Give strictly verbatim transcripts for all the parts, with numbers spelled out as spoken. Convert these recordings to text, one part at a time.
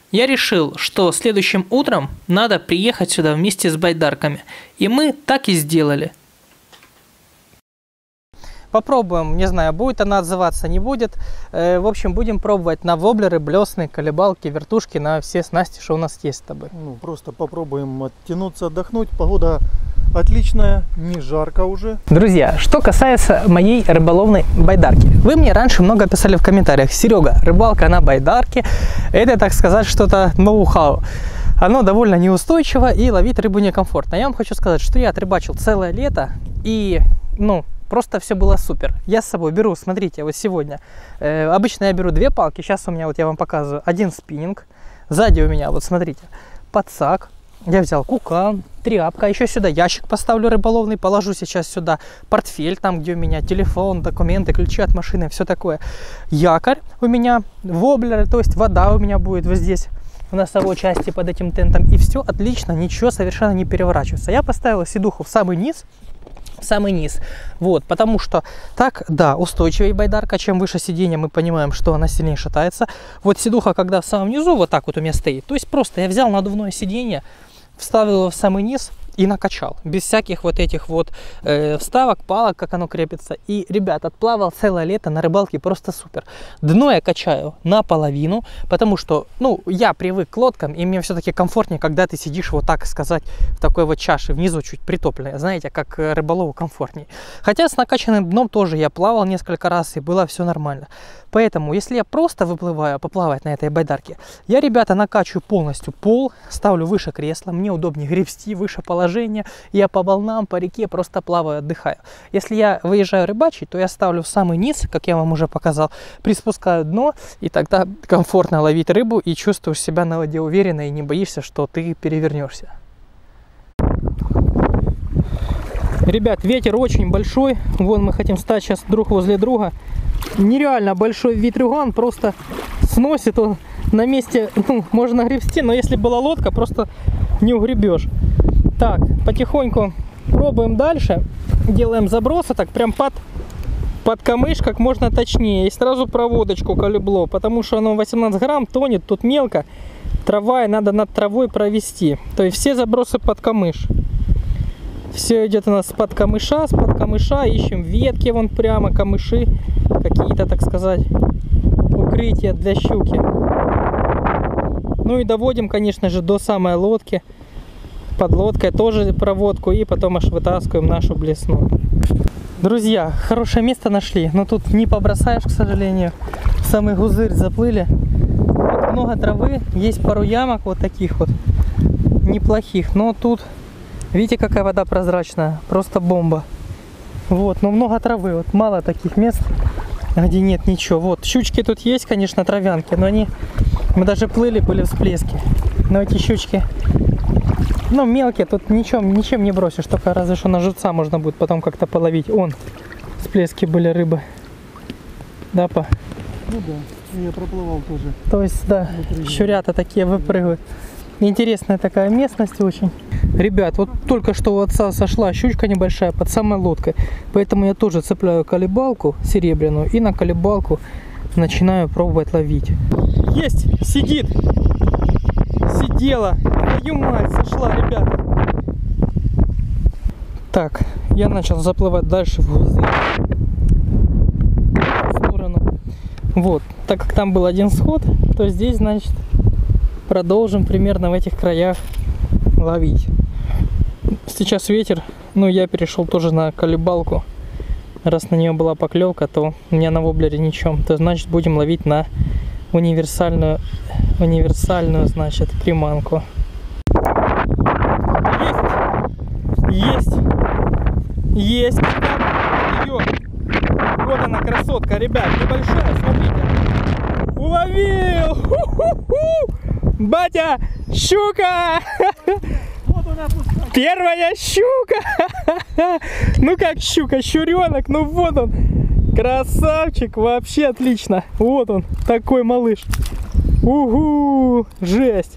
Я решил, что следующим утром надо приехать сюда вместе с байдарками. И мы так и сделали. Попробуем, не знаю, будет она отзываться, не будет. Э, в общем, будем пробовать на воблеры, блесны, колебалки, вертушки, на все снасти, что у нас есть с тобой. Ну, просто попробуем оттянуться, отдохнуть. Погода отличная, не жарко уже. Друзья, что касается моей рыболовной байдарки. Вы мне раньше много писали в комментариях: Серега, рыбалка на байдарке, это, так сказать, что-то ноу-хау. Оно довольно неустойчиво и ловить рыбу некомфортно. Я вам хочу сказать, что я отрыбачил целое лето и, ну, просто все было супер. Я с собой беру, смотрите, вот сегодня. Э, обычно я беру две палки. Сейчас у меня, вот я вам показываю, один спиннинг. Сзади у меня, вот смотрите, подсак. Я взял кукан, тряпка. Еще сюда ящик поставлю рыболовный. Положу сейчас сюда портфель, там, где у меня телефон, документы, ключи от машины, все такое. Якорь у меня, воблеры, то есть вода у меня будет вот здесь, в носовой части под этим тентом. И все отлично, ничего совершенно не переворачивается. Я поставила сидуху в самый низ. самый низ, вот, потому что так, да, устойчивее байдарка. Чем выше сиденье, мы понимаем, что она сильнее шатается. Вот сидуха, когда в самом низу, вот так вот у меня стоит, то есть просто я взял надувное сиденье, вставил его в самый низ и накачал, без всяких вот этих вот э, вставок, палок, как оно крепится. И, ребят, отплавал целое лето на рыбалке просто супер. Дно я качаю наполовину, потому что, ну, я привык к лодкам, и мне все-таки комфортнее, когда ты сидишь, вот так сказать, в такой вот чаше, внизу чуть притопленной, знаете, как рыболову комфортнее. Хотя с накачанным дном тоже я плавал несколько раз, и было все нормально. Поэтому, если я просто выплываю, поплавать на этой байдарке, я, ребята, накачиваю полностью пол, ставлю выше кресла, мне удобнее гребсти, выше положения, я по волнам, по реке просто плаваю, отдыхаю. Если я выезжаю рыбачить, то я ставлю в самый низ, как я вам уже показал, приспускаю дно, и тогда комфортно ловить рыбу, и чувствуешь себя на воде уверенно, и не боишься, что ты перевернешься. Ребят, ветер очень большой, вон мы хотим стать сейчас друг возле друга. Нереально большой ветрюган, просто сносит он на месте, ну, можно гребсти, но если была лодка, просто не угребешь. Так, потихоньку пробуем дальше, делаем забросы, так прям под, под камыш как можно точнее, и сразу проводочку колебло, потому что оно восемнадцать грамм тонет, тут мелко, трава, и надо над травой провести, то есть все забросы под камыш. Все идет у нас под камыша, с под камыша, ищем ветки вон прямо, камыши, какие-то, так сказать, укрытия для щуки. Ну и доводим, конечно же, до самой лодки. Под лодкой тоже проводку, и потом аж вытаскиваем нашу блесну. Друзья, хорошее место нашли, но тут не побросаешь, к сожалению. В самый гузырь заплыли. Вот много травы, есть пару ямок вот таких вот неплохих, но тут... Видите, какая вода прозрачная, просто бомба. Вот, но много травы, вот мало таких мест, где нет ничего. Вот, щучки тут есть, конечно, травянки, но они, мы даже плыли, были всплески. Но эти щучки, ну, мелкие, тут ничем, ничем не бросишь, только разве что на живца можно будет потом как-то половить. Он, всплески были рыбы. Да, па? Ну да, я проплывал тоже. То есть, да, щурята такие выпрыгивают. Интересная такая местность очень. Ребят, вот только что у отца сошла щучка небольшая под самой лодкой. Поэтому я тоже цепляю колебалку серебряную и на колебалку начинаю пробовать ловить. Есть! Сидит! Сидела! Твою мать, сошла, ребята! Так, я начал заплывать дальше в гузы. В сторону. Вот, так как там был один сход, то здесь, значит, продолжим примерно в этих краях ловить. Сейчас ветер, ну я перешел тоже на колебалку. Раз на нее была поклевка, то у меня на воблере ничего. То значит будем ловить на универсальную, универсальную, значит, приманку. Есть! Есть! Есть! Ее! Вот она, красотка, ребят, небольшая, смотрите. Уловил! Ху-ху-ху! Батя, щука! Вот она, первая щука! Ну как щука, щуренок, ну вот он! Красавчик, вообще отлично! Вот он, такой малыш! Угу! Жесть!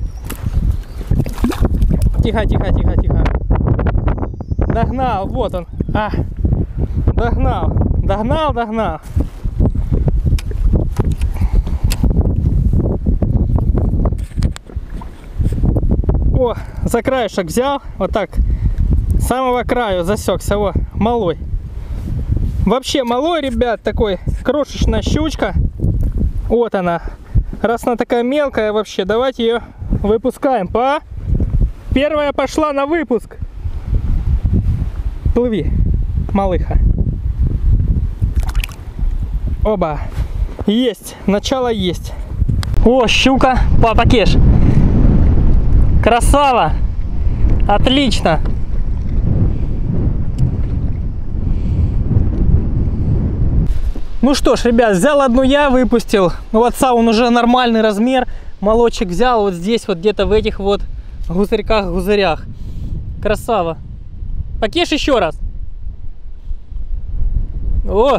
Тихо, тихо, тихо, тихо! Догнал, вот он! А! Догнал! Догнал, догнал! за краешек взял, вот так, с самого краю засекся, вот, малой. Вообще малой, ребят, такой крошечная щучка. Вот она. Раз она такая мелкая вообще, давайте ее выпускаем. По. Первая пошла на выпуск. Плыви, малыха. Оба. Есть. Начало есть. О, щука. Папа Кеш. Красава. Отлично. Ну что ж, ребят, взял одну я, выпустил. У отца он уже нормальный размер. Молочек взял вот здесь, вот где-то в этих вот гузырьках-гузырях. Красава. Покеш еще раз. О!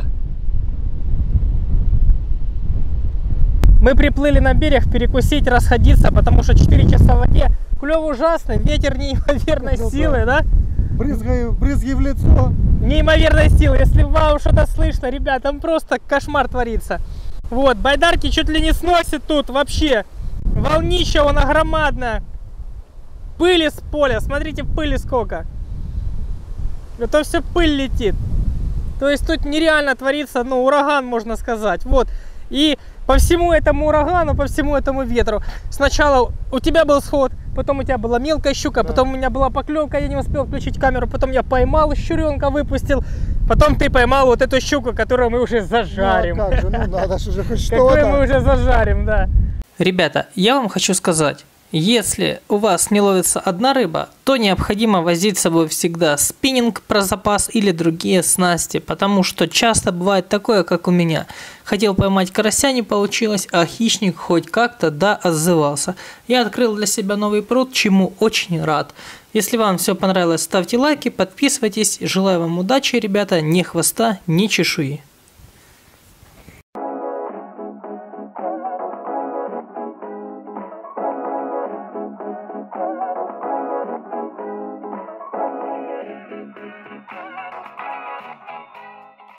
Мы приплыли на берег перекусить, расходиться, потому что четыре часа в воде. Клёв ужасный, ветер неимоверной ну, силы, да? Брызги, брызги в лицо. Неимоверной силы. Если вау, что-то слышно, ребят, там просто кошмар творится. Вот, байдарки чуть ли не сносит тут вообще. Волнища вон огромадная. Пыли с поля, смотрите, пыли сколько. Это все пыль летит. То есть тут нереально творится, ну, ураган, можно сказать. Вот, и по всему этому урагану, по всему этому ветру. Сначала у тебя был сход, потом у тебя была мелкая щука, да. Потом у меня была поклевка, я не успел включить камеру, потом я поймал щуренка, выпустил, потом ты поймал вот эту щуку, которую мы уже зажарим. Ну, а как же, ну надо же уже хоть что-то. Какую мы уже зажарим, да. Ребята, я вам хочу сказать, если у вас не ловится одна рыба, то необходимо возить с собой всегда спиннинг про запас или другие снасти, потому что часто бывает такое, как у меня. Хотел поймать карася, не получилось, а хищник хоть как-то да отзывался. Я открыл для себя новый пруд, чему очень рад. Если вам все понравилось, ставьте лайки, подписывайтесь. Желаю вам удачи, ребята, ни хвоста, ни чешуи.